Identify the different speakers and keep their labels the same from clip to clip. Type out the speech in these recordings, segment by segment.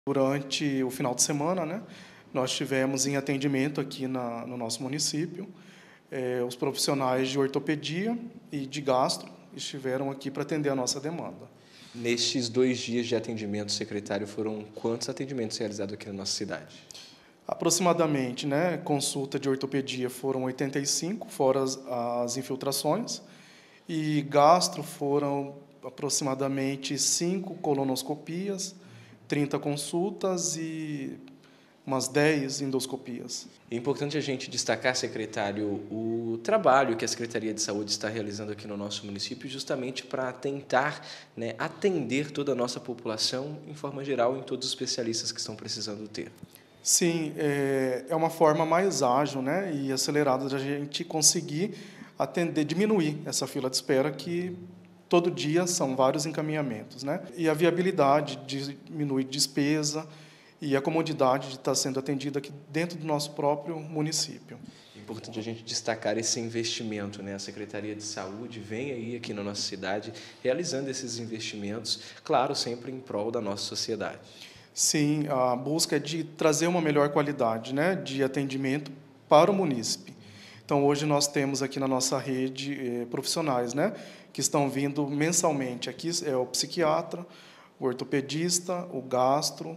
Speaker 1: Durante o final de semana, né, nós tivemos em atendimento aqui no nosso município, os profissionais de ortopedia e de gastro estiveram aqui para atender a nossa demanda.
Speaker 2: Nestes 2 dias de atendimento, secretário, foram quantos atendimentos realizados aqui na nossa cidade?
Speaker 1: Aproximadamente, né, consulta de ortopedia foram 85, fora as infiltrações, e gastro foram aproximadamente 5 colonoscopias, 30 consultas e umas 10 endoscopias.
Speaker 2: É importante a gente destacar, secretário, o trabalho que a Secretaria de Saúde está realizando aqui no nosso município, justamente para tentar, né, atender toda a nossa população, em forma geral, em todos os especialistas que estão precisando ter.
Speaker 1: Sim, é uma forma mais ágil, né, e acelerada de a gente conseguir atender, diminuir essa fila de espera que todo dia são vários encaminhamentos, né? E a viabilidade diminui despesa e a comodidade de estar sendo atendida aqui dentro do nosso próprio município.
Speaker 2: É importante a gente destacar esse investimento, né? A Secretaria de Saúde vem aí aqui na nossa cidade realizando esses investimentos, claro, sempre em prol da nossa sociedade.
Speaker 1: Sim, a busca é de trazer uma melhor qualidade, né, de atendimento para o munícipe. Então, hoje nós temos aqui na nossa rede profissionais, né, que estão vindo mensalmente. Aqui é o psiquiatra, o ortopedista, o gastro,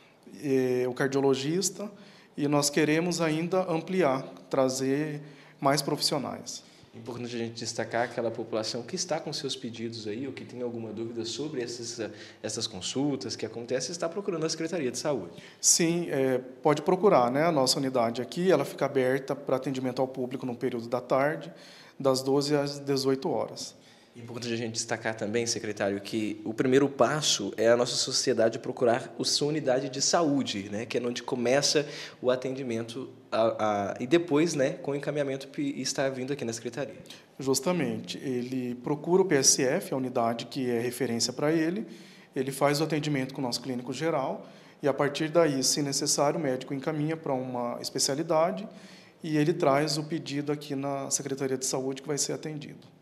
Speaker 1: o cardiologista, e nós queremos ainda ampliar, trazer mais profissionais.
Speaker 2: É importante a gente destacar aquela população que está com seus pedidos aí, ou que tem alguma dúvida sobre essas consultas que acontecem, está procurando a Secretaria de Saúde.
Speaker 1: Sim, pode procurar, né? A nossa unidade aqui, ela fica aberta para atendimento ao público no período da tarde, das 12 às 18 horas.
Speaker 2: É importante a gente destacar também, secretário, que o primeiro passo é a nossa sociedade procurar a sua unidade de saúde, né, que é onde começa o atendimento e depois, né, com o encaminhamento que está vindo aqui na secretaria.
Speaker 1: Justamente, ele procura o PSF, a unidade que é referência para ele faz o atendimento com o nosso clínico geral e, a partir daí, se necessário, o médico encaminha para uma especialidade e ele traz o pedido aqui na Secretaria de Saúde que vai ser atendido.